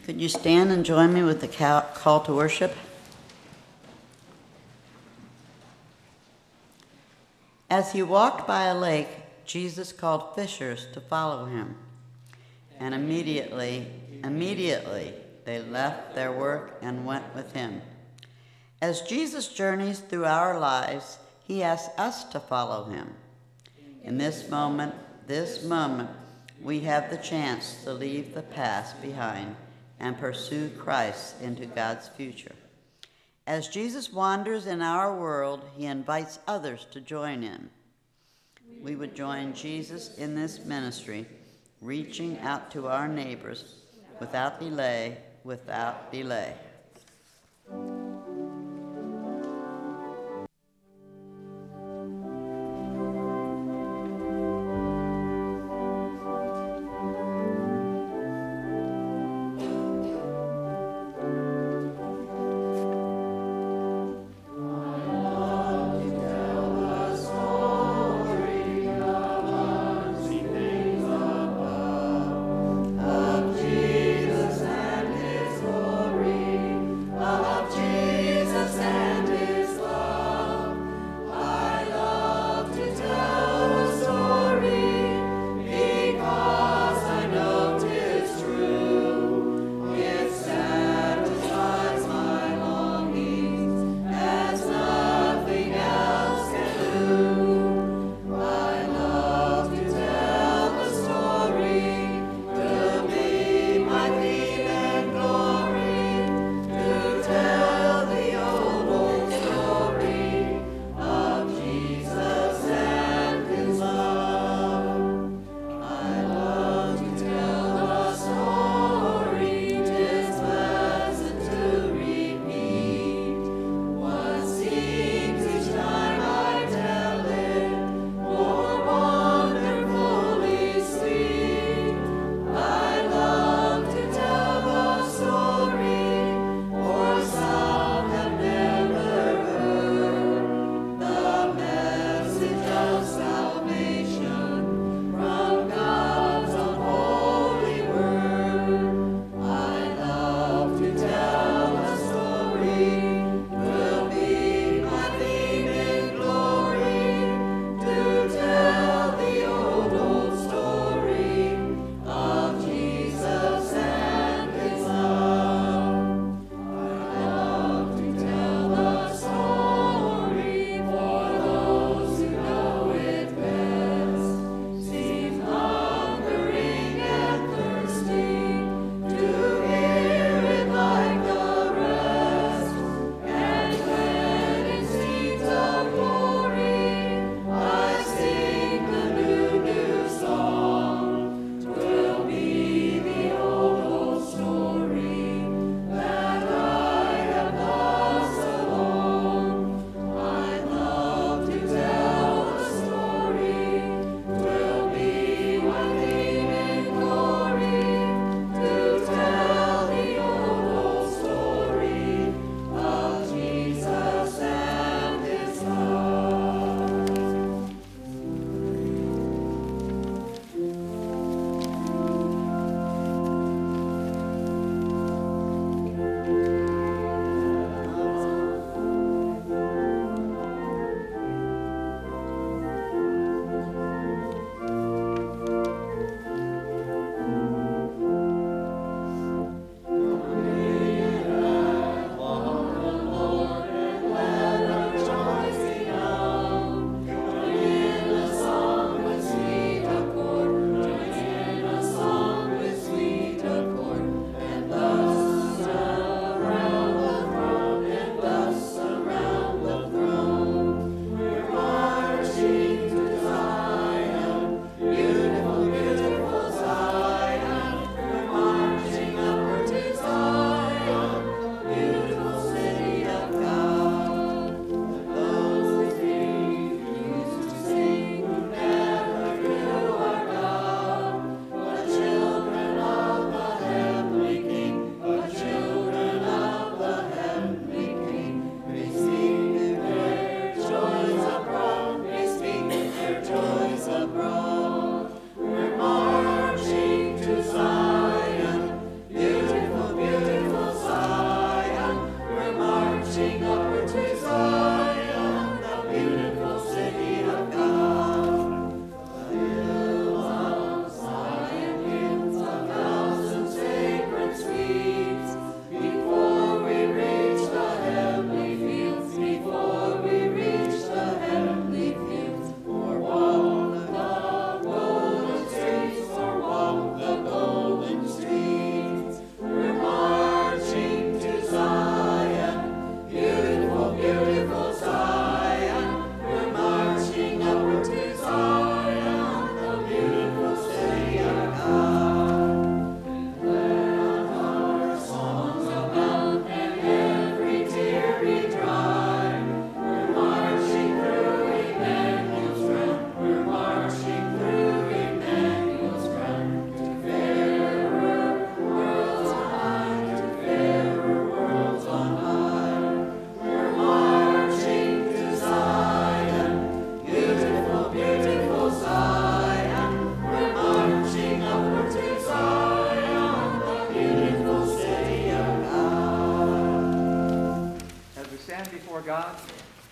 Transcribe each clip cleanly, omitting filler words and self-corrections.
Could you stand and join me with the call to worship? As he walked by a lake, Jesus called fishers to follow him. And immediately, they left their work and went with him. As Jesus journeys through our lives, he asks us to follow him. In this moment, we have the chance to leave the past behind and pursue Christ into God's future. As Jesus wanders in our world, he invites others to join in. We would join Jesus in this ministry, reaching out to our neighbors without delay. Jesus and his glory.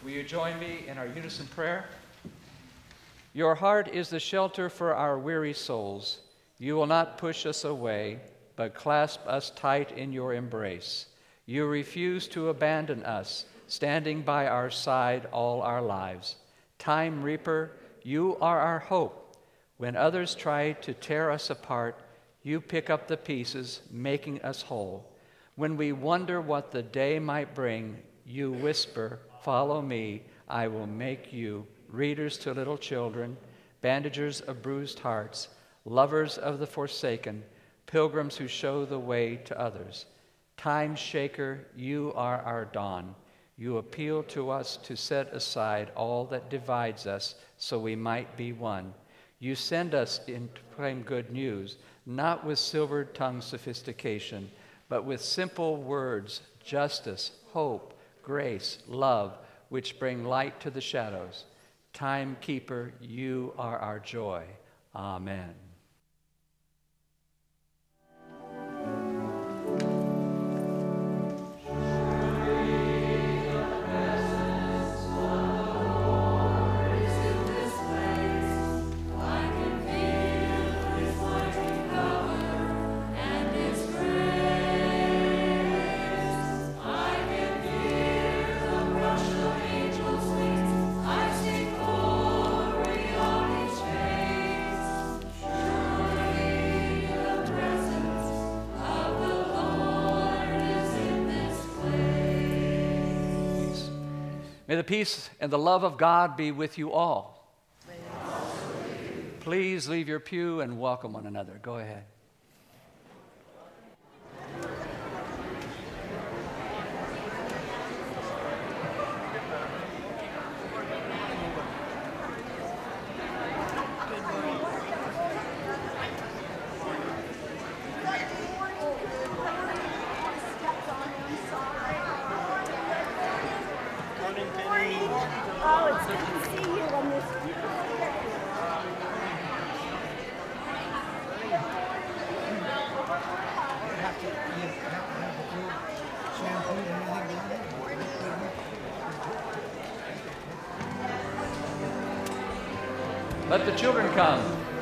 Will you join me in our unison prayer? Your heart is the shelter for our weary souls. You will not push us away, but clasp us tight in your embrace. You refuse to abandon us, standing by our side all our lives. Time Reaper, you are our hope. When others try to tear us apart, you pick up the pieces, making us whole. When we wonder what the day might bring, you whisper, "Follow me, I will make you." Readers to little children, bandagers of bruised hearts, lovers of the forsaken, pilgrims who show the way to others. Time Shaker, you are our dawn. You appeal to us to set aside all that divides us so we might be one. You send us in to proclaim good news, not with silver-tongued sophistication, but with simple words, justice, hope, grace, love, which bring light to the shadows. Time Keeper, you are our joy. Amen. May the peace and the love of God be with you all. Please leave your pew and welcome one another. Go ahead. Let the children come.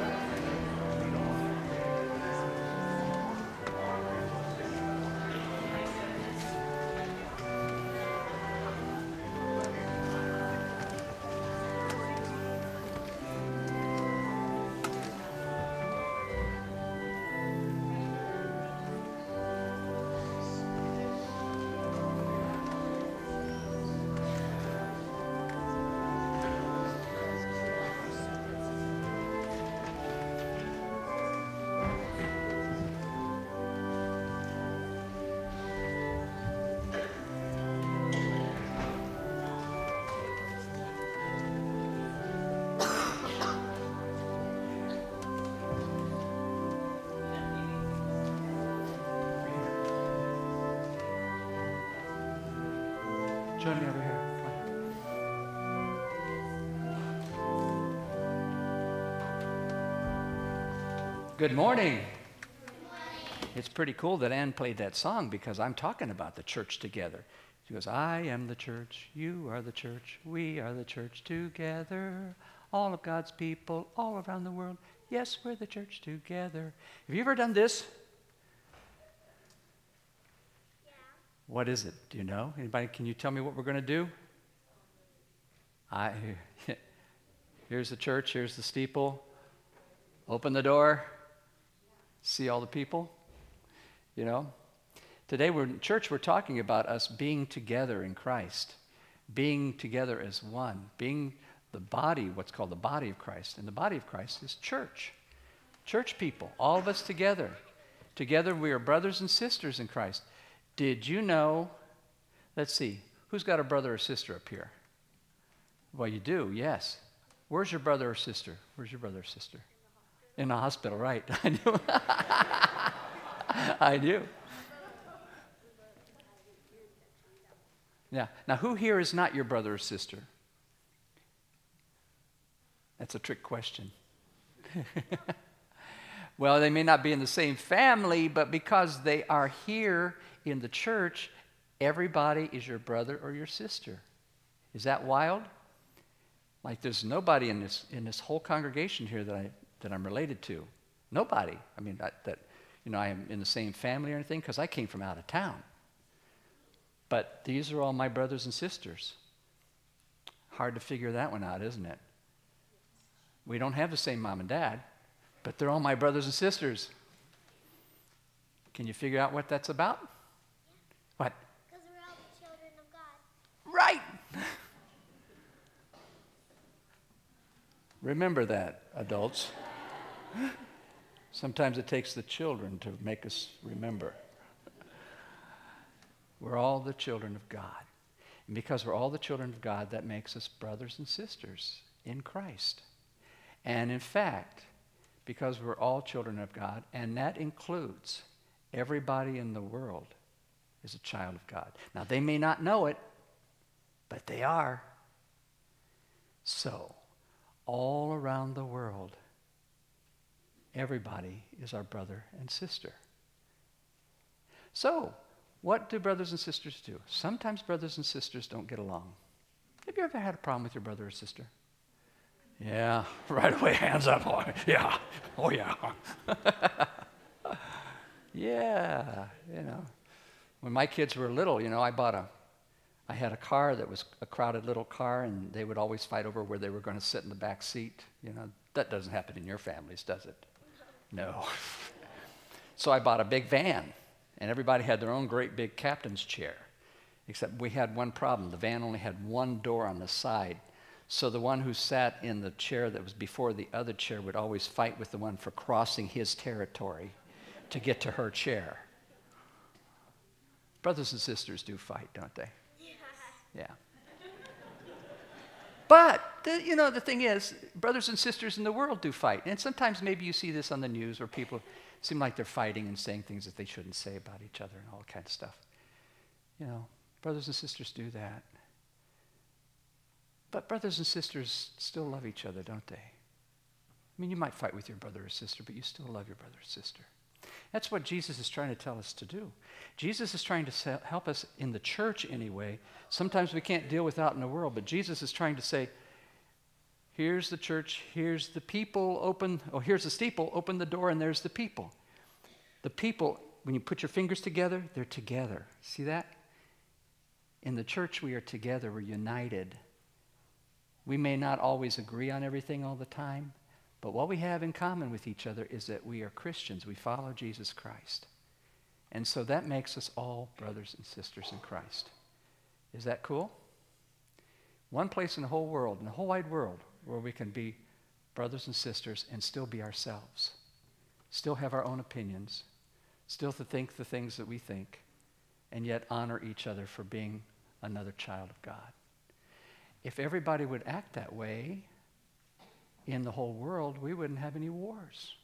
Join me over here. Good morning. It's pretty cool that Ann played that song because I'm talking about the church together. She goes, I am the church, you are the church, we are the church together, all of God's people all around the world. Yes, we're the church together. Have you ever done this? What is it? Do you know? Anybody, can you tell me what we're going to do? Here's the church, here's the steeple. Open the door. See all the people. You know? Today we're in church, we're talking about us being together in Christ. Being together as one. Being the body, what's called the body of Christ. And the body of Christ is church. Church people, all of us together. Together we are brothers and sisters in Christ. Did you know, let's see, who's got a brother or sister up here? Well, you do, yes. Where's your brother or sister? Where's your brother or sister? In the hospital, right. I knew. I knew. Yeah. Now, who here is not your brother or sister? That's a trick question. Well, they may not be in the same family, but because they are here in the church, everybody is your brother or your sister. Is that wild? Like there's nobody in this whole congregation here that I'm related to. Nobody. I mean, that I am in the same family or anything, because I came from out of town. But these are all my brothers and sisters. Hard to figure that one out, isn't it? We don't have the same mom and dad, but they're all my brothers and sisters. Can you figure out what that's about? Yeah. What? Because we're all the children of God. Right. Remember that, adults. Sometimes it takes the children to make us remember. We're all the children of God. And because we're all the children of God, that makes us brothers and sisters in Christ. And in fact, because we're all children of God, and that includes everybody in the world is a child of God. Now, they may not know it, but they are. So, all around the world, everybody is our brother and sister. So, what do brothers and sisters do? Sometimes brothers and sisters don't get along. Have you ever had a problem with your brother or sister? Yeah, right away, hands up. Oh, yeah, oh yeah. Yeah, When my kids were little, I had a car that was a crowded little car, and they would always fight over where they were going to sit in the back seat. That doesn't happen in your families, does it? No. So I bought a big van, and everybody had their own great big captain's chair, except we had one problem. The van only had one door on the side, so the one who sat in the chair that was before the other chair would always fight with the one for crossing his territory to get to her chair. Brothers and sisters do fight, don't they? Yeah. But, the thing is, brothers and sisters in the world do fight. And sometimes maybe you see this on the news where people seem like they're fighting and saying things that they shouldn't say about each other and all kinds of stuff. Brothers and sisters do that. But brothers and sisters still love each other, don't they? I mean, you might fight with your brother or sister, but you still love your brother or sister. That's what Jesus is trying to tell us to do. Jesus is trying to help us in the church anyway. Sometimes we can't deal with out in the world, but Jesus is trying to say, here's the church, here's the people, here's the steeple, open the door, and there's the people. The people, when you put your fingers together, they're together. See that? In the church, we are together, we're united. We may not always agree on everything all the time, but what we have in common with each other is that we are Christians. We follow Jesus Christ. And so that makes us all brothers and sisters in Christ. Is that cool? One place in the whole world, in the whole wide world, where we can be brothers and sisters and still be ourselves. Still have our own opinions. Still to think the things that we think. And yet honor each other for being another child of God. If everybody would act that way in the whole world, we wouldn't have any wars.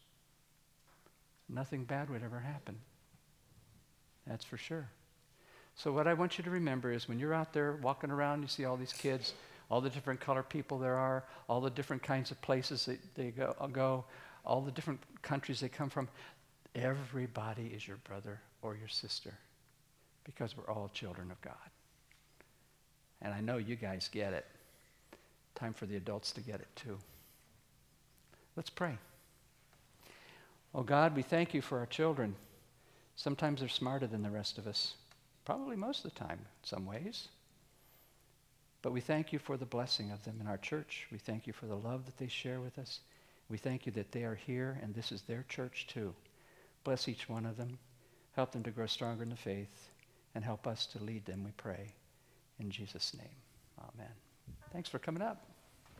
Nothing bad would ever happen. That's for sure. So what I want you to remember is when you're out there walking around, you see all these kids, all the different color people there are, all the different kinds of places that they go, all the different countries they come from. Everybody is your brother or your sister because we're all children of God. And I know you guys get it. Time for the adults to get it too. Let's pray. Oh God, we thank you for our children. Sometimes they're smarter than the rest of us. Probably most of the time, in some ways. But we thank you for the blessing of them in our church. We thank you for the love that they share with us. We thank you that they are here and this is their church too. Bless each one of them. Help them to grow stronger in the faith and help us to lead them, we pray. In Jesus' name, amen. Thanks for coming up.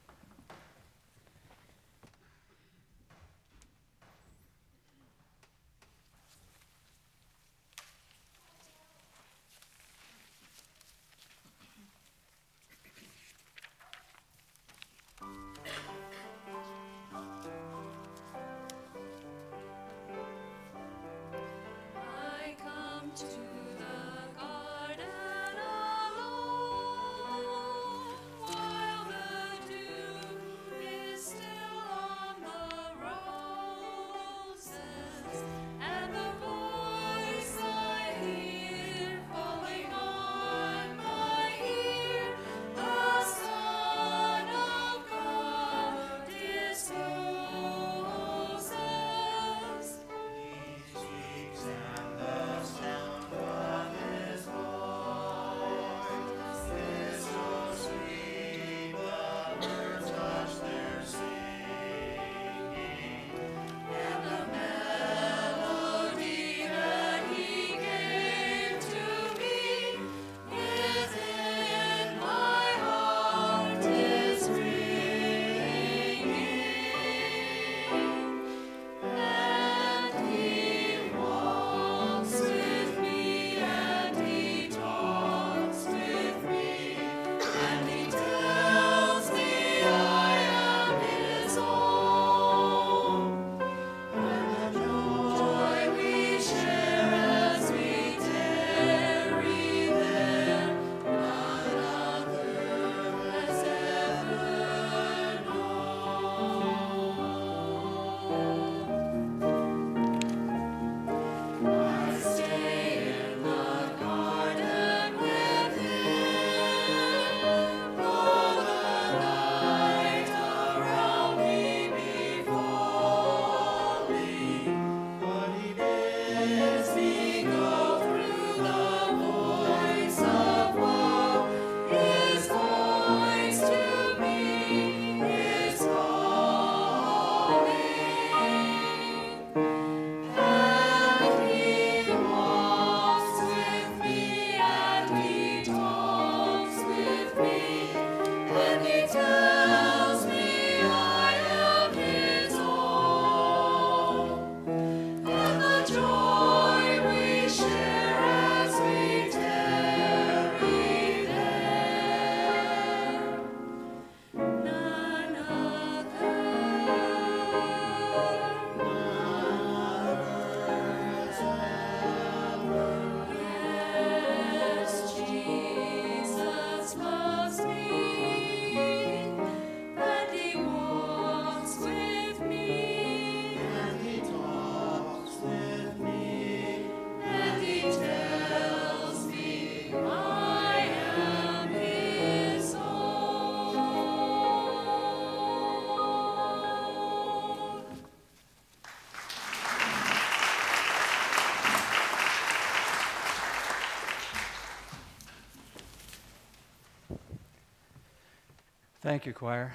I come to the garden alone while the And he tells me I am his own, and the joy we share as we tarry there, none other. Yes, Jesus loves me, and he walks with me, and he talks with me, and he tells me I am his own. Thank you, choir.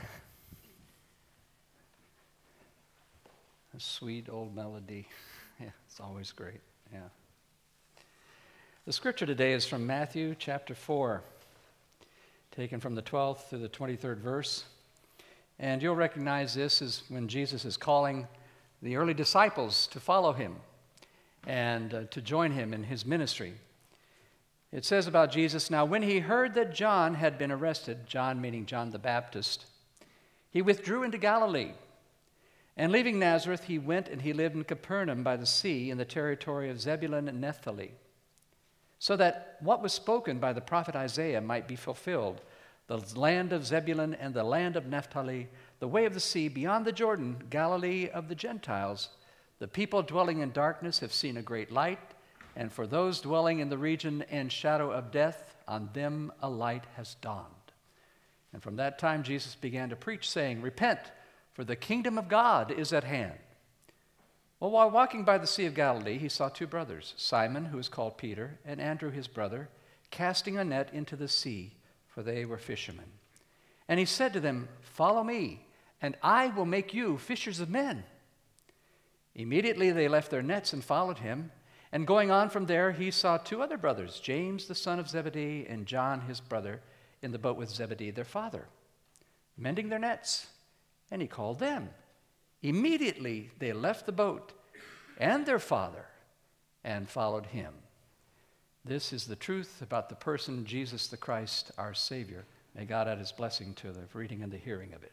A sweet old melody. Yeah, it's always great. Yeah. The scripture today is from Matthew chapter 4, taken from the 12th to the 23rd verse. And you'll recognize this as when Jesus is calling the early disciples to follow him and to join him in his ministry. It says about Jesus, "Now when he heard that John had been arrested," John meaning John the Baptist, "he withdrew into Galilee. And leaving Nazareth, he went and he lived in Capernaum by the sea in the territory of Zebulun and Naphtali, so that what was spoken by the prophet Isaiah might be fulfilled, the land of Zebulun and the land of Naphtali, the way of the sea beyond the Jordan, Galilee of the Gentiles. The people dwelling in darkness have seen a great light, and for those dwelling in the region and shadow of death, on them a light has dawned." And from that time Jesus began to preach, saying, "Repent, for the kingdom of God is at hand." Well, while walking by the Sea of Galilee, he saw two brothers, Simon, who is called Peter, and Andrew his brother, casting a net into the sea, for they were fishermen. And he said to them, "Follow me, and I will make you fishers of men." Immediately they left their nets and followed him. And going on from there, he saw two other brothers, James the son of Zebedee and John his brother, in the boat with Zebedee their father, mending their nets. And he called them. Immediately they left the boat and their father and followed him. This is the truth about the person Jesus the Christ, our Savior. May God add his blessing to the reading and the hearing of it.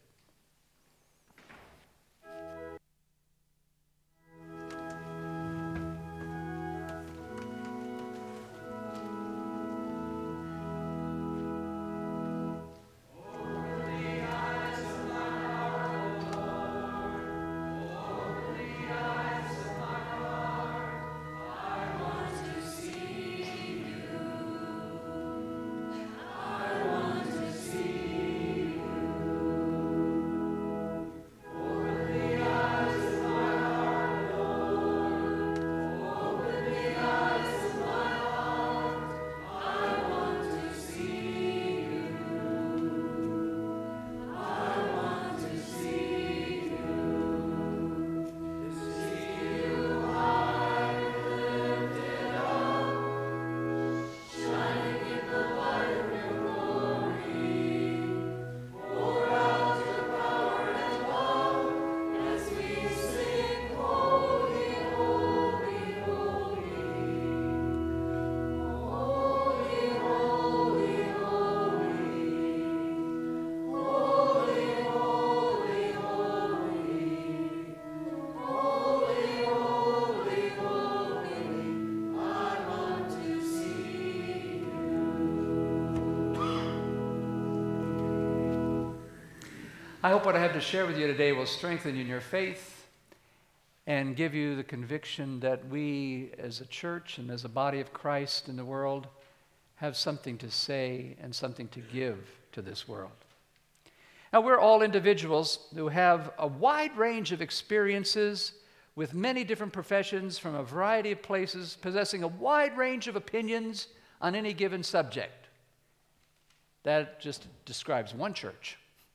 I hope what I have to share with you today will strengthen you in your faith and give you the conviction that we as a church and as a body of Christ in the world have something to say and something to give to this world. Now, we're all individuals who have a wide range of experiences with many different professions from a variety of places, possessing a wide range of opinions on any given subject. That just describes one church.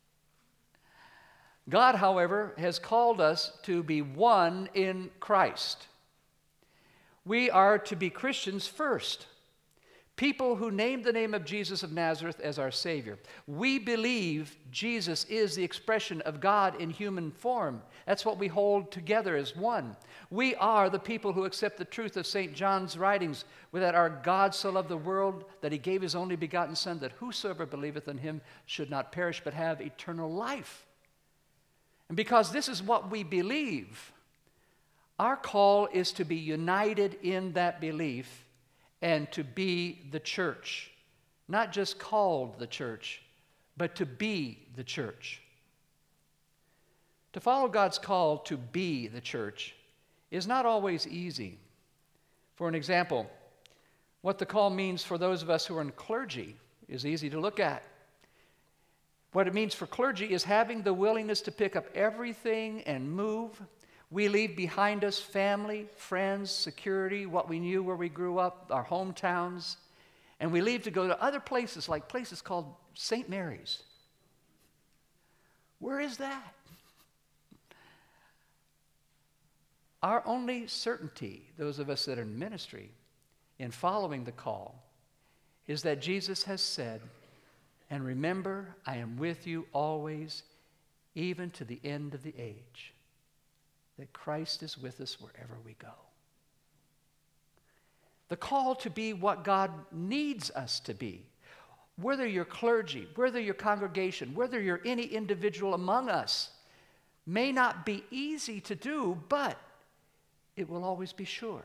God, however, has called us to be one in Christ. We are to be Christians first, People who name the name of Jesus of Nazareth as our Savior. We believe Jesus is the expression of God in human form. That's what we hold together as one. We are the people who accept the truth of St. John's writings, that our God so loved the world that he gave his only begotten Son, that whosoever believeth in him should not perish but have eternal life. And because this is what we believe, our call is to be united in that belief and to be the church. Not just called the church, but to be the church. To follow God's call to be the church is not always easy. For an example, what the call means for those of us who are in clergy is easy to look at. What it means for clergy is having the willingness to pick up everything and move. We leave behind us family, friends, security, what we knew where we grew up, our hometowns, and we leave to go to other places, like places called St. Mary's. Where is that? Our only certainty, those of us that are in ministry, in following the call, is that Jesus has said, "And remember, I am with you always, even to the end of the age." That Christ is with us wherever we go. The call to be what God needs us to be, whether you're clergy, whether you're congregation, whether you're any individual among us, may not be easy to do, but it will always be sure.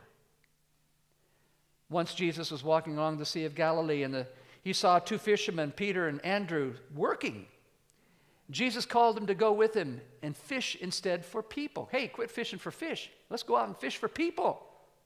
Once Jesus was walking along the Sea of Galilee, and he saw two fishermen, Peter and Andrew, working. Jesus called them to go with him and fish instead for people. Hey, quit fishing for fish. Let's go out and fish for people.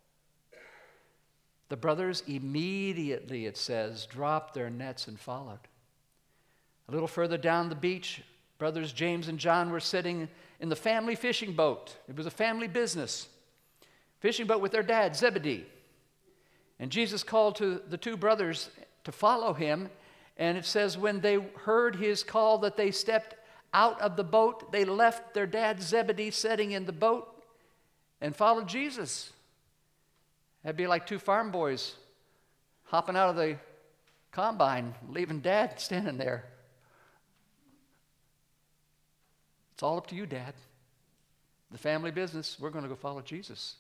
The brothers immediately, it says, dropped their nets and followed. A little further down the beach, brothers James and John were sitting in the family fishing boat. It was a family business. Fishing boat with their dad, Zebedee. And Jesus called to the two brothers to follow him. And it says when they heard his call that they stepped out of the boat, they left their dad Zebedee sitting in the boat and followed Jesus. That'd be like two farm boys hopping out of the combine, leaving dad standing there. It's all up to you, Dad. The family business, we're going to go follow Jesus.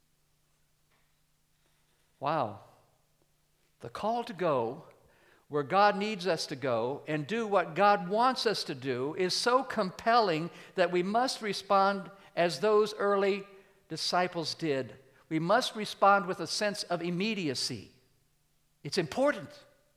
Wow. The call to go where God needs us to go and do what God wants us to do is so compelling that we must respond as those early disciples did. We must respond with a sense of immediacy. It's important.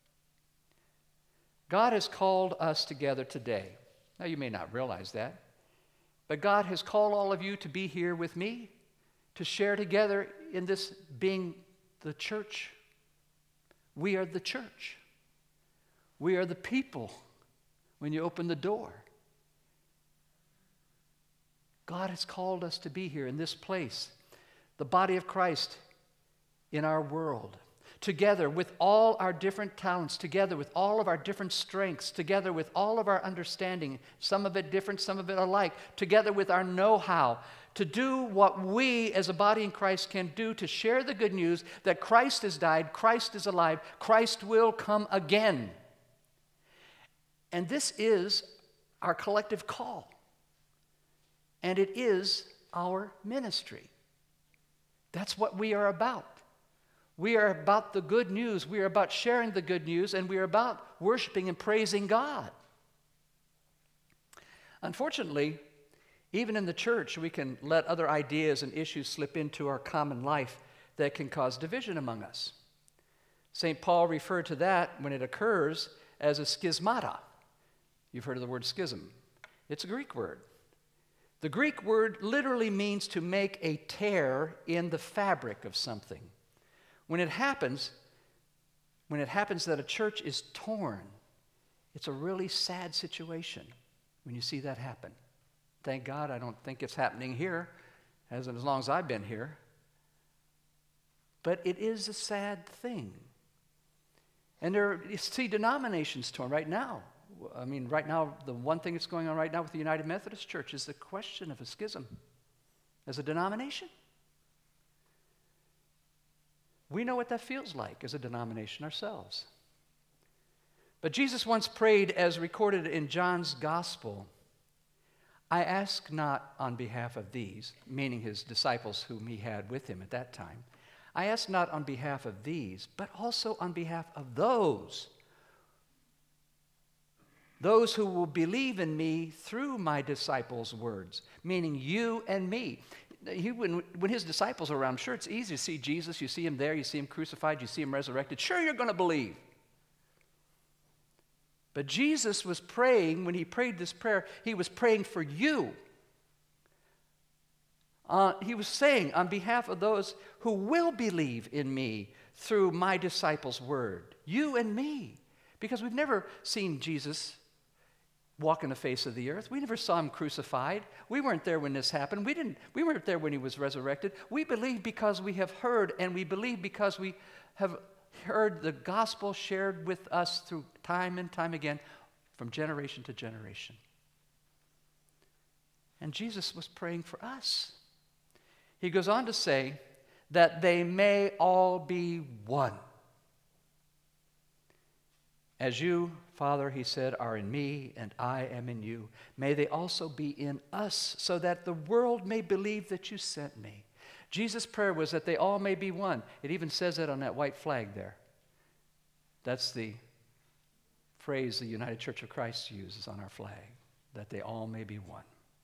God has called us together today. Now, you may not realize that, but God has called all of you to be here with me, to share together in this being the church. We are the church. We are the people when you open the door. God has called us to be here in this place, the body of Christ in our world, together with all our different talents, together with all of our different strengths, together with all of our understanding, some of it different, some of it alike, together with our know-how, to do what we as a body in Christ can do to share the good news that Christ has died, Christ is alive, Christ will come again. And this is our collective call. And it is our ministry. That's what we are about. We are about the good news. We are about sharing the good news, and we are about worshiping and praising God. Unfortunately, even in the church, we can let other ideas and issues slip into our common life that can cause division among us. St. Paul referred to that when it occurs as a schismata. You've heard of the word schism. It's a Greek word. The Greek word literally means to make a tear in the fabric of something. When it happens that a church is torn, it's a really sad situation when you see that happen. Thank God I don't think it's happening here, as long as I've been here. But it is a sad thing. And you see denominations torn right now. I mean, right now, the one thing that's going on right now with the United Methodist Church is the question of a schism as a denomination. We know what that feels like as a denomination ourselves. But Jesus once prayed, as recorded in John's Gospel, I ask not on behalf of these, meaning his disciples whom he had with him at that time. I ask not on behalf of these, but also on behalf of those who will believe in me through my disciples' words, meaning you and me. When his disciples are around, sure, it's easy to see Jesus. You see him there, you see him crucified, you see him resurrected. Sure, you're going to believe. But Jesus was praying, when he prayed this prayer, he was praying for you. He was saying, on behalf of those who will believe in me through my disciples' word, you and me. Because we've never seen Jesus walk in the face of the earth. We never saw him crucified. We weren't there when this happened. We weren't there when he was resurrected. We believe because we have heard, and we believe because we have heard the gospel shared with us through time and time again, from generation to generation. And Jesus was praying for us. He goes on to say that they may all be one. As you, Father, he said, are in me and I am in you, may they also be in us, so that the world may believe that you sent me. Jesus' prayer was that they all may be one. It even says that on that white flag there. That's the phrase the United Church of Christ uses on our flag, that they all may be one.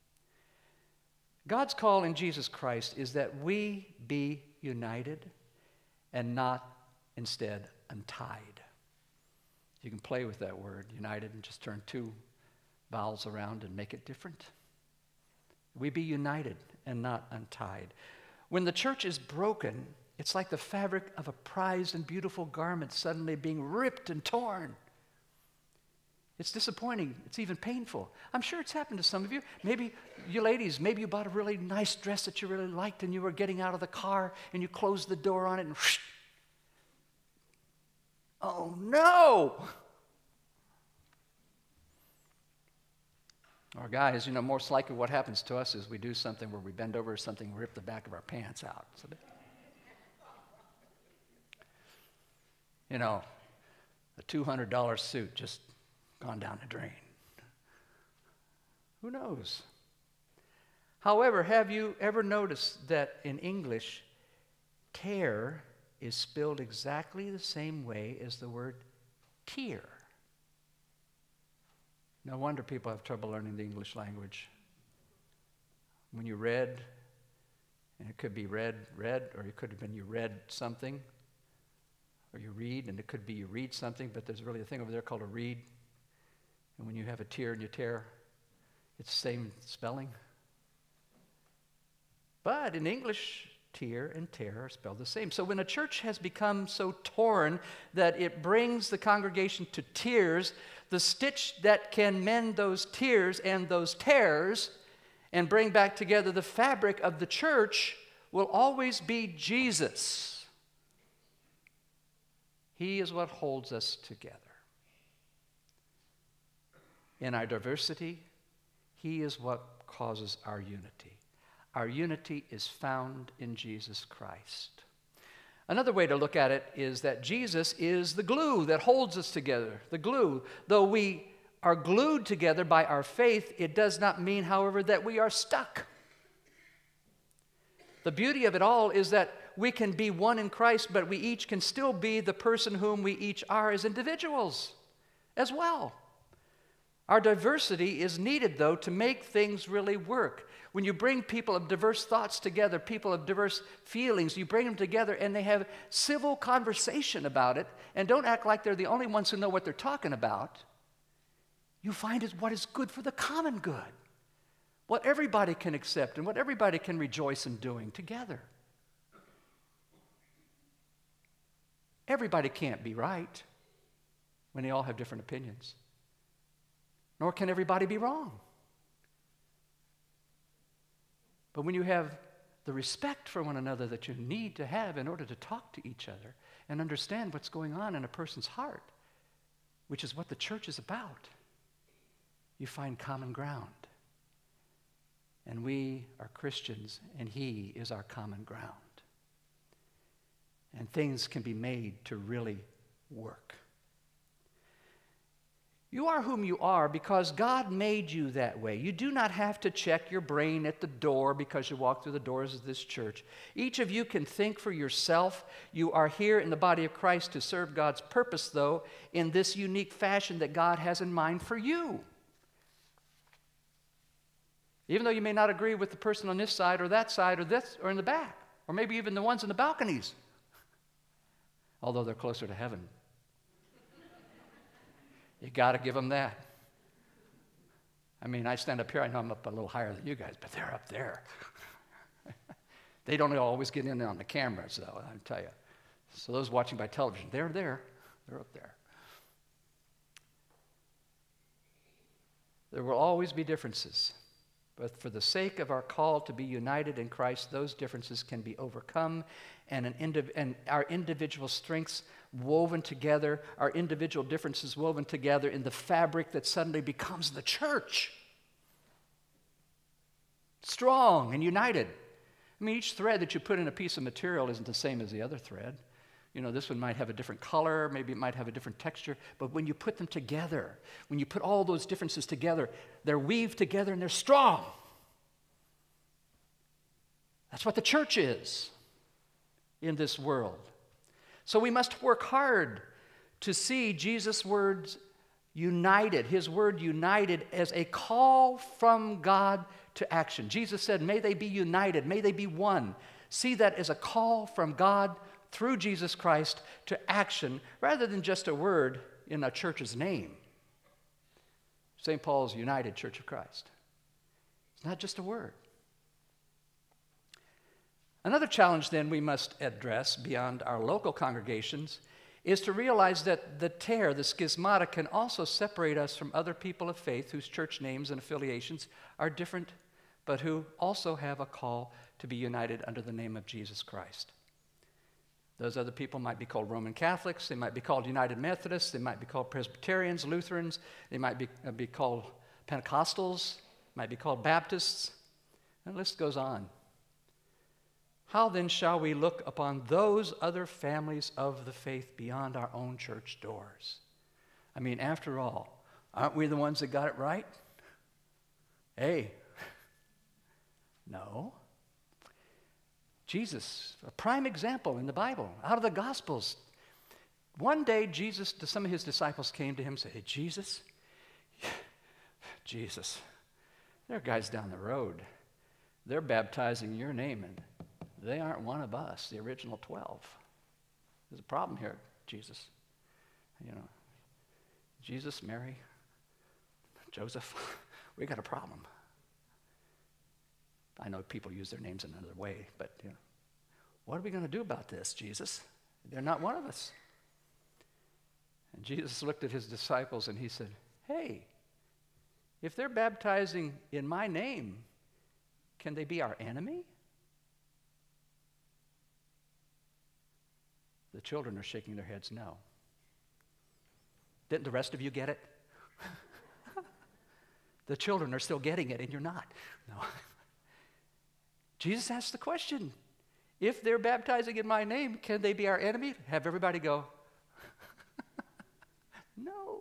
God's call in Jesus Christ is that we be united and not instead untied. You can play with that word, united, and just turn two vowels around and make it different. We be united and not untied. When the church is broken, it's like the fabric of a prized and beautiful garment suddenly being ripped and torn. It's disappointing. It's even painful. I'm sure it's happened to some of you. Maybe you ladies, maybe you bought a really nice dress that you really liked and you were getting out of the car and you closed the door on it and whoosh. Oh no! Or guys, most likely what happens to us is we do something where we bend over something, we rip the back of our pants out. So a $200 suit just gone down the drain. Who knows? However, have you ever noticed that in English, tear is spelled exactly the same way as the word tear? No wonder people have trouble learning the English language. When you read, and it could be read, or it could have been you read something, or you read, and it could be you read something, but there's really a thing over there called a read. And when you have a tear and you tear, it's the same spelling. But in English, tear and tear are spelled the same. So when a church has become so torn that it brings the congregation to tears, the stitch that can mend those tears and those tears and bring back together the fabric of the church will always be Jesus. He is what holds us together. In our diversity, he is what causes our unity. Our unity is found in Jesus Christ. Another way to look at it is that Jesus is the glue that holds us together. The glue. Though we are glued together by our faith, it does not mean, however, that we are stuck. The beauty of it all is that we can be one in Christ, but we each can still be the person whom we each are as individuals as well. Our diversity is needed, though, to make things really work. When you bring people of diverse thoughts together, people of diverse feelings, you bring them together and they have civil conversation about it and don't act like they're the only ones who know what they're talking about. You find it what is good for the common good, what everybody can accept and what everybody can rejoice in doing together. Everybody can't be right when they all have different opinions. Nor can everybody be wrong. But when you have the respect for one another that you need to have in order to talk to each other and understand what's going on in a person's heart, which is what the church is about, you find common ground. And we are Christians, and he is our common ground. and things can be made to really work. You are whom you are because God made you that way. You do not have to check your brain at the door because you walk through the doors of this church. Each of you can think for yourself. You are here in the body of Christ to serve God's purpose, though, in this unique fashion that God has in mind for you. Even though you may not agree with the person on this side or that side or this or in the back, or maybe even the ones in the balconies, although they're closer to heaven. You got to give them that. I mean, I stand up here, I know I'm up a little higher than you guys, but they're up there. They don't always get in on the cameras, though, I'll tell you. So those watching by television, they're there. They're up there. There will always be differences. But for the sake of our call to be united in Christ, those differences can be overcome, and our individual strengths woven together, our individual differences woven together in the fabric that suddenly becomes the church. Strong and united. I mean, each thread that you put in a piece of material isn't the same as the other thread. You know, this one might have a different color, maybe it might have a different texture, but when you put them together, when you put all those differences together, they're weaved together and they're strong. That's what the church is in this world. So we must work hard to see Jesus' words united, his word united, as a call from God to action. Jesus said, may they be united, may they be one. See that as a call from God through Jesus Christ to action, rather than just a word in a church's name. St. Paul's United Church of Christ. It's not just a word. Another challenge then we must address beyond our local congregations is to realize that the schismata, can also separate us from other people of faith whose church names and affiliations are different, but who also have a call to be united under the name of Jesus Christ. Those other people might be called Roman Catholics, they might be called United Methodists, they might be called Presbyterians, Lutherans, they might be called Pentecostals, might be called Baptists, and the list goes on. How then shall we look upon those other families of the faith beyond our own church doors? I mean, after all, aren't we the ones that got it right? Hey, no. Jesus, a prime example in the Bible, out of the Gospels. One day, some of his disciples came to him and said, hey, Jesus, there are guys down the road. They're baptizing in your name, and they aren't one of us, the original 12. There's a problem here, Jesus. You know, Jesus, Mary, Joseph, we got a problem. I know people use their names in another way, but you know, what are we going to do about this, Jesus? They're not one of us. And Jesus looked at his disciples and he said, hey, if they're baptizing in my name, can they be our enemy? The children are shaking their heads no. Didn't the rest of you get it? The children are still getting it and you're not. No. Jesus asked the question, if they're baptizing in my name, can they be our enemy? Have everybody go, no.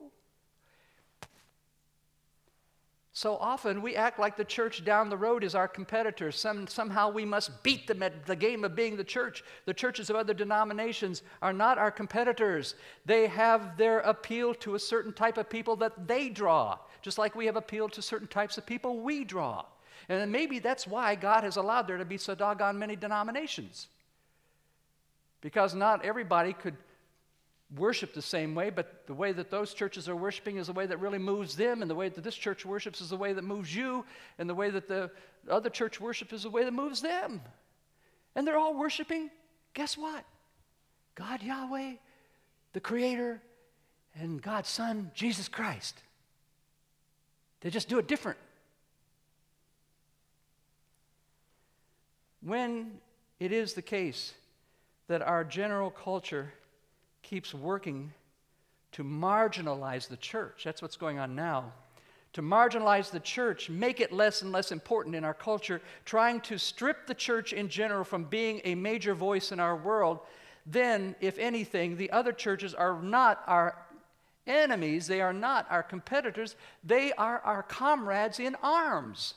So often we act like the church down the road is our competitor. Somehow we must beat them at the game of being the church. The churches of other denominations are not our competitors. They have their appeal to a certain type of people that they draw, just like we have appealed to certain types of people we draw. And maybe that's why God has allowed there to be so doggone many denominations. Because not everybody could worship the same way, but the way that those churches are worshiping is the way that really moves them, and the way that this church worships is the way that moves you, and the way that the other church worships is the way that moves them. And they're all worshiping, guess what? God Yahweh, the Creator, and God's Son, Jesus Christ. They just do it different. When it is the case that our general culture keeps working to marginalize the church, that's what's going on now, to marginalize the church, make it less and less important in our culture, trying to strip the church in general from being a major voice in our world, then, if anything, the other churches are not our enemies, they are not our competitors, they are our comrades in arms.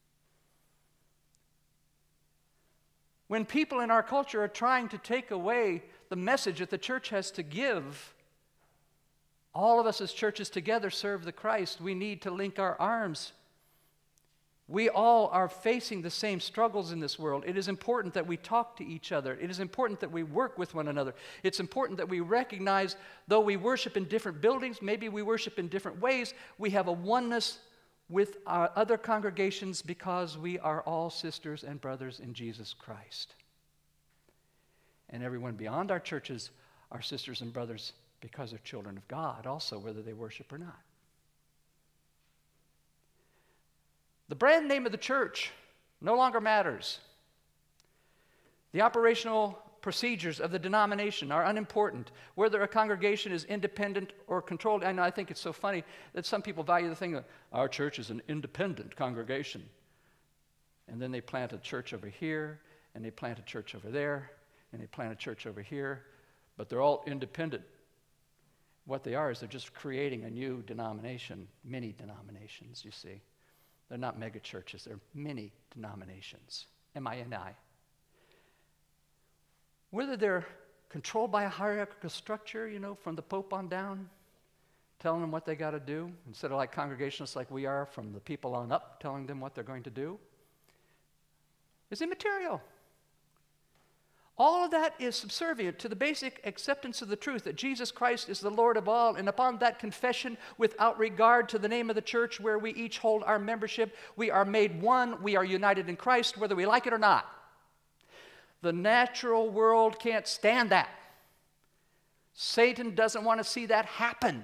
When people in our culture are trying to take away the message that the church has to give, all of us as churches together serve the Christ. We need to link our arms. We all are facing the same struggles in this world. It is important that we talk to each other. It is important that we work with one another. It's important that we recognize, though we worship in different buildings, maybe we worship in different ways, we have a oneness with our other congregations because we are all sisters and brothers in Jesus Christ. And everyone beyond our churches are sisters and brothers because they're children of God also, whether they worship or not. The brand name of the church no longer matters. The operational procedures of the denomination are unimportant. Whether a congregation is independent or controlled, I think it's so funny that some people value the thing that our church is an independent congregation. And then they plant a church over here, and they plant a church over there, and they plant a church over here, but they're all independent. What they are is they're just creating a new denomination, many denominations, you see. They're not mega churches, they're many denominations, M-I-N-I. Whether they're controlled by a hierarchical structure, from the Pope on down, telling them what they got to do, instead of like congregations like we are, from the people on up, telling them what they're going to do, is immaterial. All of that is subservient to the basic acceptance of the truth that Jesus Christ is the Lord of all, and upon that confession, without regard to the name of the church where we each hold our membership, we are made one, we are united in Christ, whether we like it or not. The natural world can't stand that. Satan doesn't want to see that happen.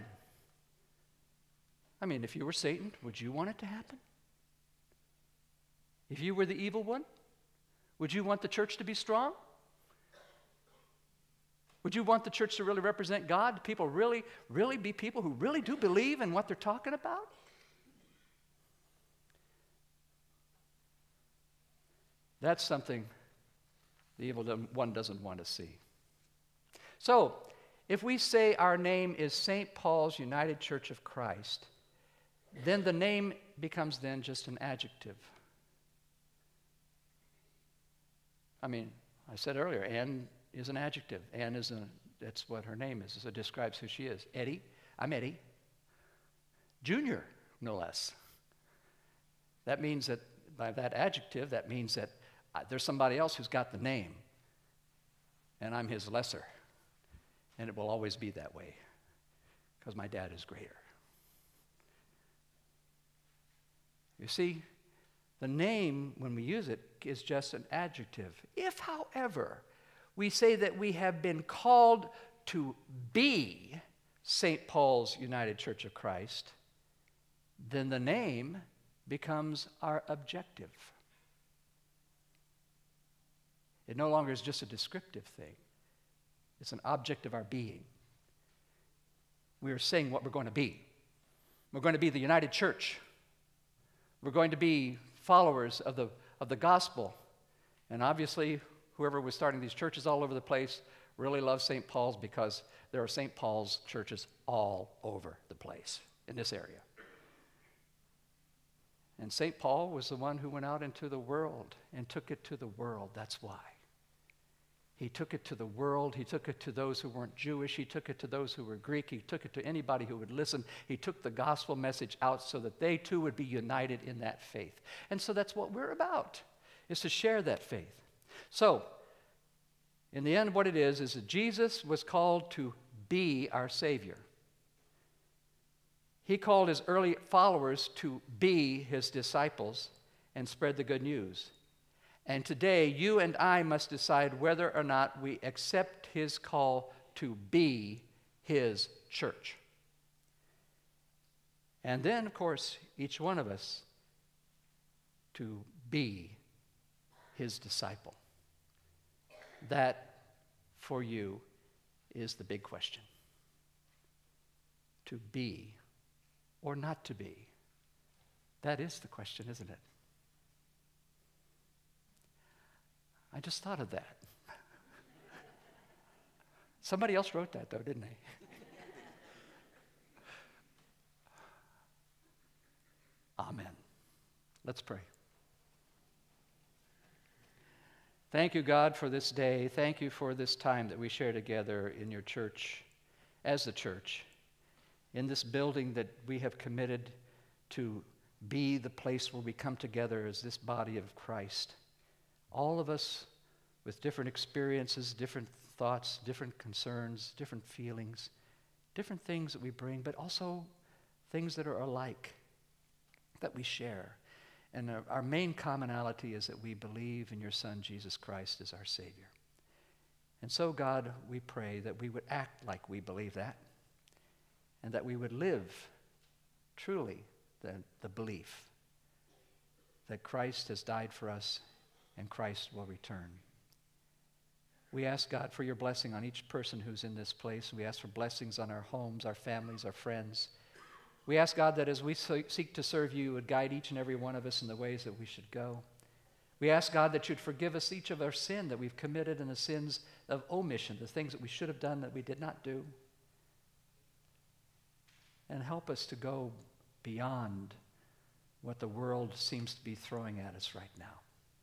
I mean, if you were Satan, would you want it to happen? If you were the evil one, would you want the church to be strong? Would you want the church to really represent God? People really be people who really do believe in what they're talking about? That's something the evil one doesn't want to see. So, if we say our name is St. Paul's United Church of Christ, then the name becomes then just an adjective. I mean, I said earlier, Anne is an adjective. Anne is that's what her name is. It describes who she is. Eddie, I'm Eddie. Junior, no less. That means that by that adjective, that means that there's somebody else who's got the name, and I'm his lesser. And it will always be that way, because my dad is greater. You see, the name, when we use it, is just an adjective. If, however, we say that we have been called to be St. Paul's United Church of Christ, then the name becomes our objective. It no longer is just a descriptive thing. It's an object of our being. We are saying what we're going to be. We're going to be the United Church. We're going to be followers of the gospel. And obviously, whoever was starting these churches all over the place really loves St. Paul's, because there are St. Paul's churches all over the place in this area. And St. Paul was the one who went out into the world and took it to the world. That's why. He took it to the world. He took it to those who weren't Jewish. He took it to those who were Greek. He took it to anybody who would listen. He took the gospel message out so that they too would be united in that faith. And so that's what we're about, is to share that faith. So, in the end, what it is that Jesus was called to be our Savior. He called his early followers to be his disciples and spread the good news. And today, you and I must decide whether or not we accept his call to be his church. And then, of course, each one of us to be his disciple. That, for you, is the big question. To be or not to be. That is the question, isn't it? I just thought of that. Somebody else wrote that, though, didn't they? Amen. Let's pray. Thank you, God, for this day. Thank you for this time that we share together in your church, as the church, in this building that we have committed to be the place where we come together as this body of Christ. All of us with different experiences, different thoughts, different concerns, different feelings, different things that we bring, but also things that are alike, that we share. And our main commonality is that we believe in your Son, Jesus Christ, as our Savior. And so, God, we pray that we would act like we believe that, and that we would live truly the belief that Christ has died for us and Christ will return. We ask, God, for your blessing on each person who's in this place. We ask for blessings on our homes, our families, our friends. We ask, God, that as we seek to serve you, you would guide each and every one of us in the ways that we should go. We ask, God, that you'd forgive us each of our sin that we've committed and the sins of omission, the things that we should have done that we did not do. And help us to go beyond what the world seems to be throwing at us right now.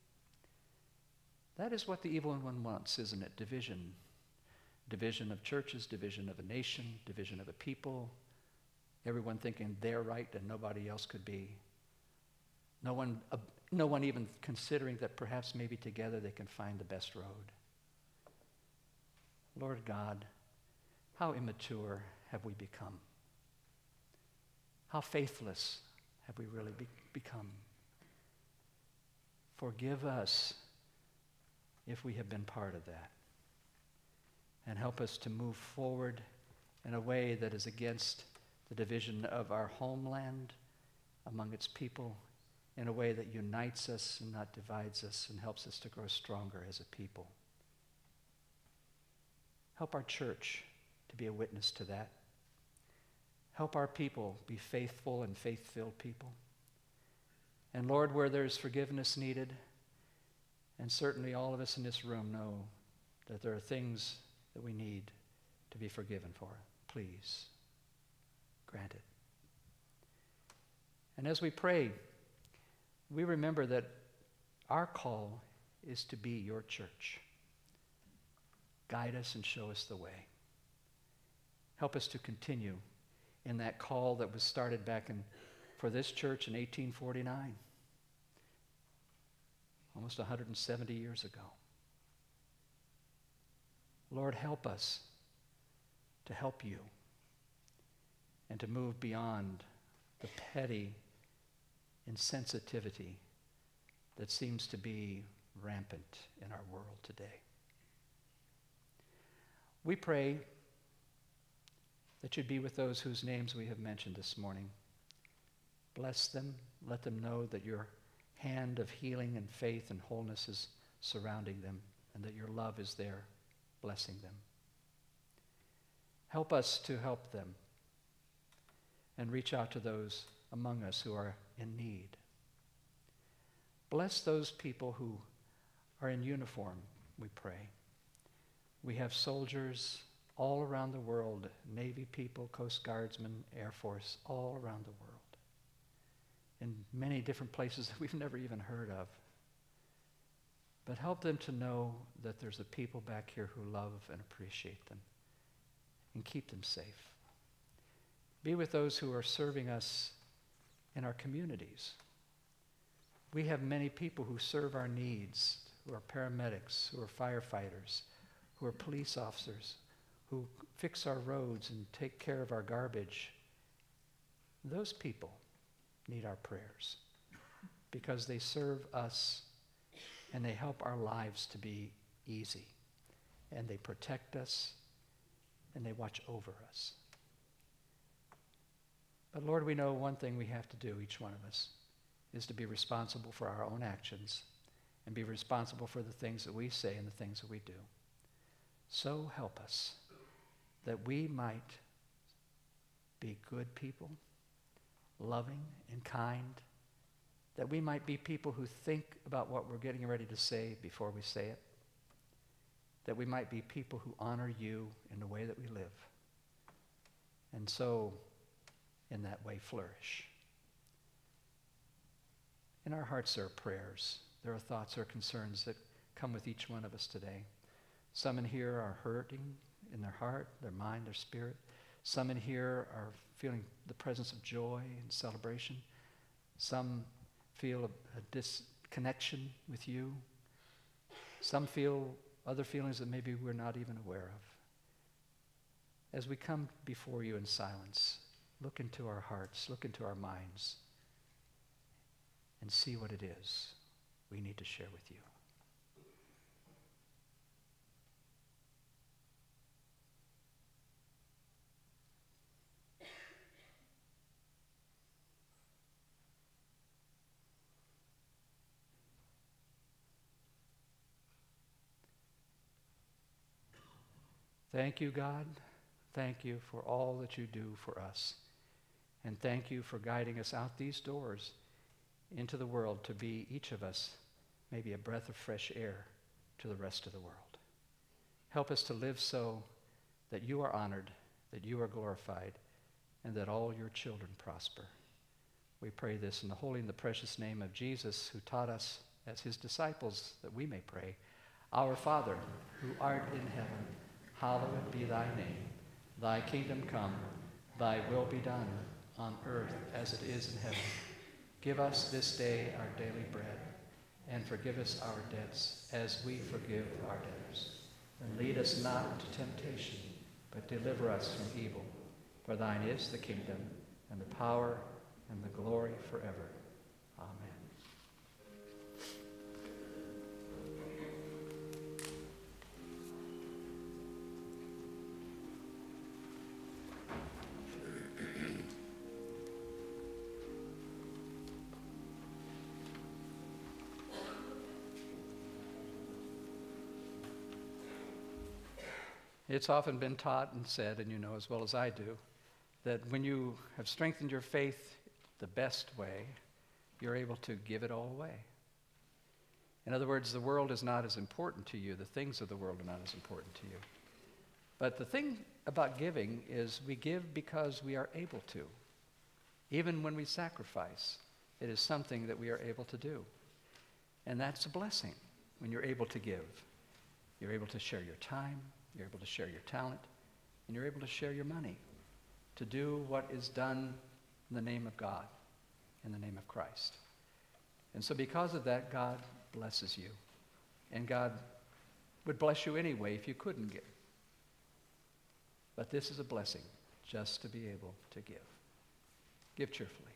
That is what the evil one wants, isn't it? Division. Division of churches, division of a nation, division of a people. Everyone thinking they're right and nobody else could be. No one even considering that perhaps maybe together they can find the best road. Lord God, how immature have we become? How faithless have we really become? Forgive us if we have been part of that. And help us to move forward in a way that is against the division of our homeland among its people, in a way that unites us and not divides us and helps us to grow stronger as a people. Help our church to be a witness to that. Help our people be faithful and faith-filled people. And Lord, where there's forgiveness needed, and certainly all of us in this room know that there are things that we need to be forgiven for, please grant it. And as we pray, we remember that our call is to be your church. Guide us and show us the way. Help us to continue in that call that was started back for this church in 1849, almost 170 years ago. Lord, help us to help you and to move beyond the petty insensitivity that seems to be rampant in our world today. We pray that you'd be with those whose names we have mentioned this morning. Bless them. Let them know that your hand of healing and faith and wholeness is surrounding them and that your love is there blessing them. Help us to help them and reach out to those among us who are in need. Bless those people who are in uniform, we pray. We have soldiers all around the world, Navy people, Coast Guardsmen, Air Force, all around the world, in many different places that we've never even heard of. But help them to know that there's a people back here who love and appreciate them and keep them safe. Be with those who are serving us in our communities. We have many people who serve our needs, who are paramedics, who are firefighters, who are police officers, who fix our roads and take care of our garbage. Those people need our prayers because they serve us and they help our lives to be easy, and they protect us and they watch over us. But Lord, we know one thing we have to do, each one of us, is to be responsible for our own actions and be responsible for the things that we say and the things that we do. So help us that we might be good people, loving and kind, that we might be people who think about what we're getting ready to say before we say it, that we might be people who honor you in the way that we live. And so, in that way, flourish. In our hearts there are prayers. There are thoughts or concerns that come with each one of us today. Some in here are hurting in their heart, their mind, their spirit. Some in here are feeling the presence of joy and celebration. Some feel a disconnection with you. Some feel other feelings that maybe we're not even aware of. As we come before you in silence, look into our hearts, look into our minds, and see what it is we need to share with you. Thank you, God. Thank you for all that you do for us. And thank you for guiding us out these doors into the world to be, each of us, maybe a breath of fresh air to the rest of the world. Help us to live so that you are honored, that you are glorified, and that all your children prosper. We pray this in the holy and the precious name of Jesus, who taught us as his disciples that we may pray, Our Father, who art in heaven, hallowed be thy name. Thy kingdom come, thy will be done, on earth as it is in heaven. Give us this day our daily bread, and forgive us our debts as we forgive our debtors. And lead us not into temptation, but deliver us from evil. For thine is the kingdom, and the power, and the glory forever. Amen. It's often been taught and said, and you know as well as I do, that when you have strengthened your faith the best way, you're able to give it all away. In other words, the world is not as important to you. The things of the world are not as important to you. But the thing about giving is we give because we are able to. Even when we sacrifice, it is something that we are able to do. And that's a blessing when you're able to give. You're able to share your time, you're able to share your talent, and you're able to share your money to do what is done in the name of God, in the name of Christ. And so because of that, God blesses you. And God would bless you anyway if you couldn't give. But this is a blessing, just to be able to give. Give cheerfully.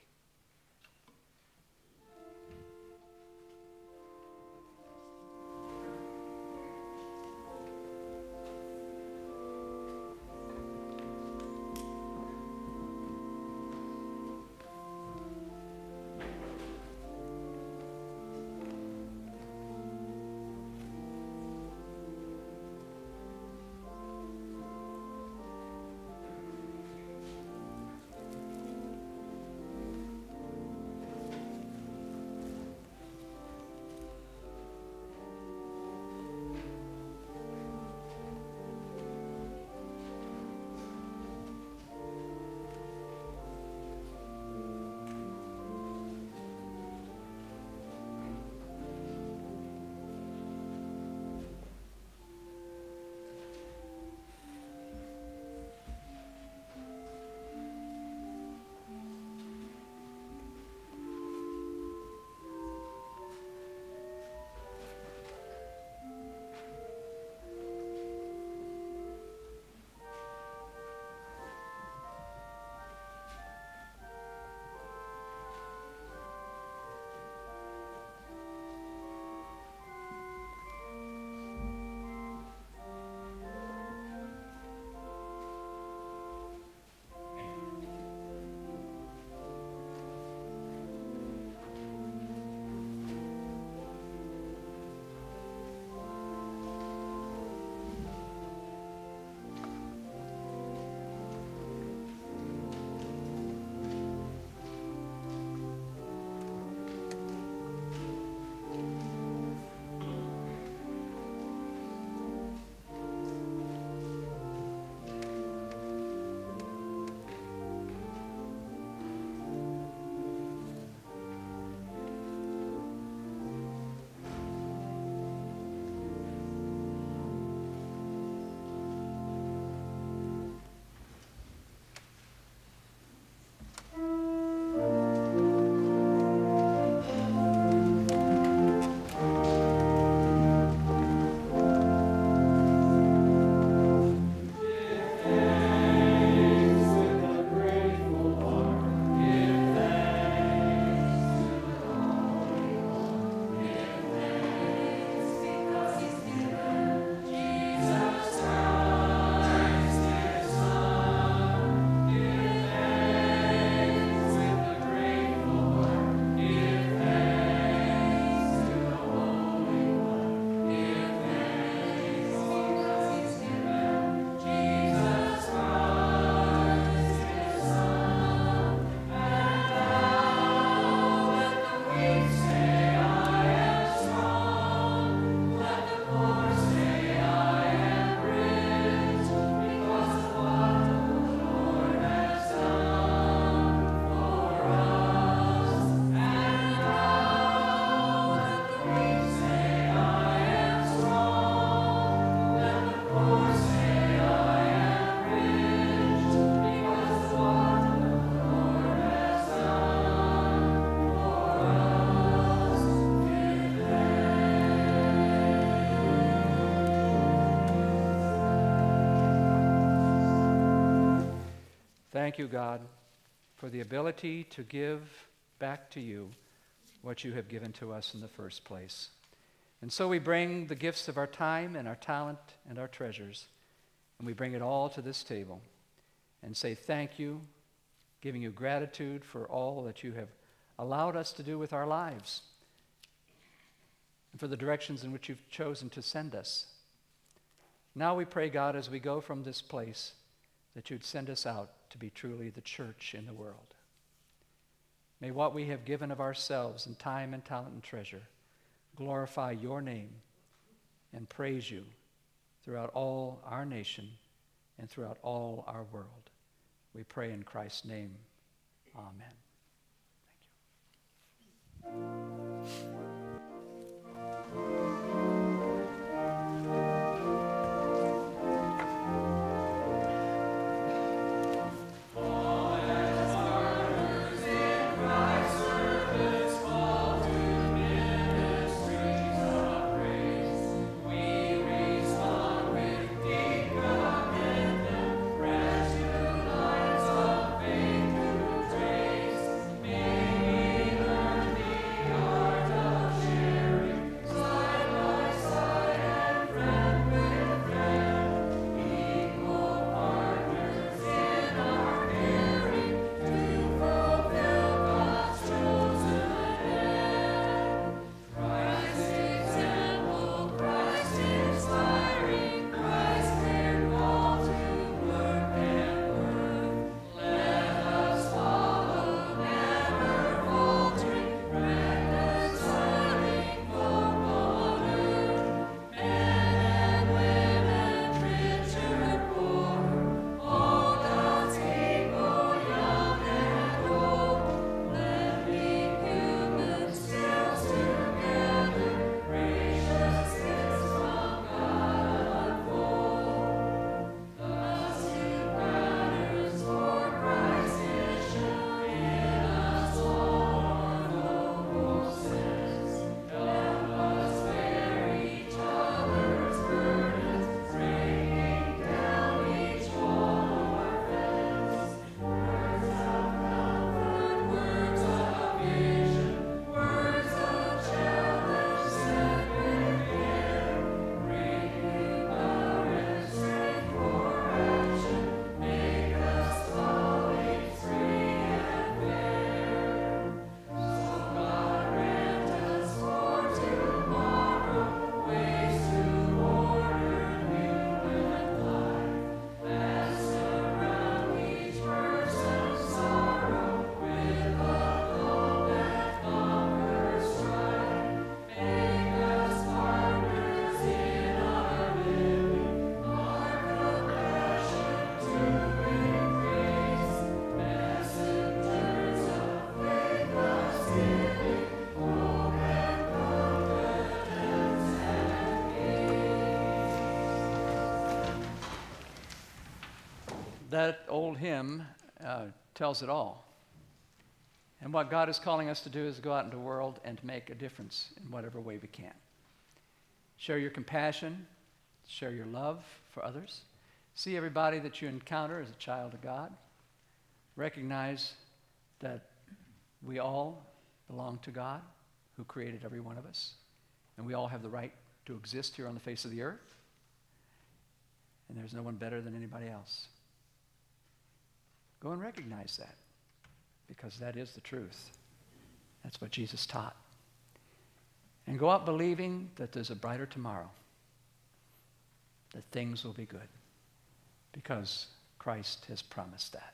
Thank you, God, for the ability to give back to you what you have given to us in the first place. And so we bring the gifts of our time and our talent and our treasures, and we bring it all to this table and say thank you, giving you gratitude for all that you have allowed us to do with our lives and for the directions in which you've chosen to send us. Now we pray, God, as we go from this place, that you'd send us out to be truly the church in the world. May what we have given of ourselves in time and talent and treasure glorify your name and praise you throughout all our nation and throughout all our world. We pray in Christ's name. Amen. Thank you. That old hymn tells it all. And what God is calling us to do is go out into the world and to make a difference in whatever way we can. Share your compassion, share your love for others. See everybody that you encounter as a child of God. Recognize that we all belong to God, who created every one of us. And we all have the right to exist here on the face of the earth. And there's no one better than anybody else. Go and recognize that, because that is the truth. That's what Jesus taught. And go out believing that there's a brighter tomorrow, that things will be good, because Christ has promised that.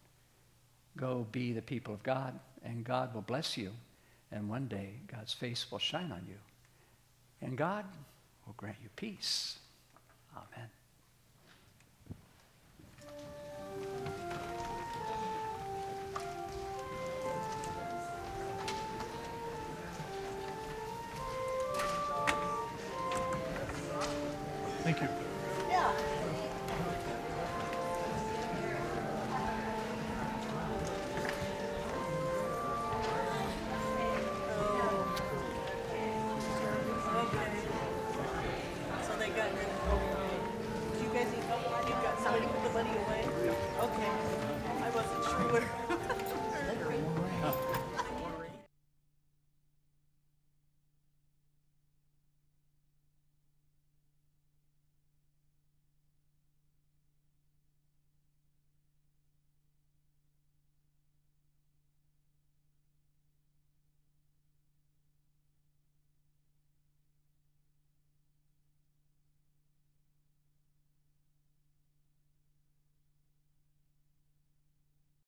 Go be the people of God, and God will bless you, and one day God's face will shine on you, and God will grant you peace. Amen. Thank you.